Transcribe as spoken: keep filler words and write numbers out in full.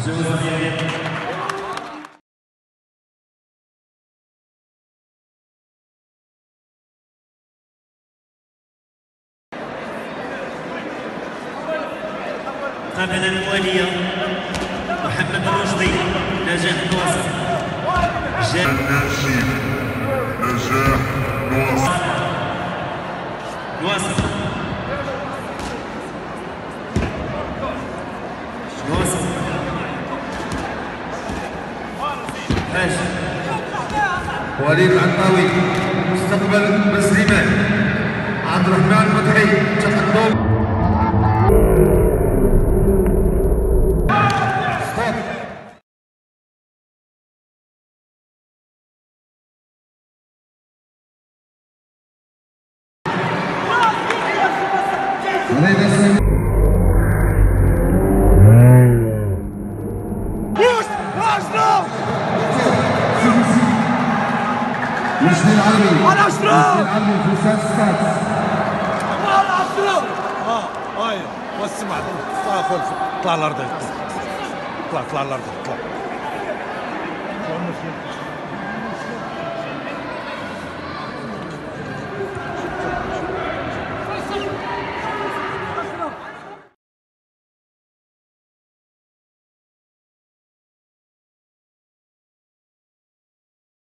قبل الموالية محمد الرشدي نجاح نواصر الناشئ نجاح نواصر نواصر نواصر ماشي وليد العطاوي مستقبل بن سليمان عبد الرحمن فتحي تقدم مجدي العلمي الاشرف العلمي في السادس الاشرف اه هاي وسمع طلع فوق طلع الارض طلع طلع الارض طلع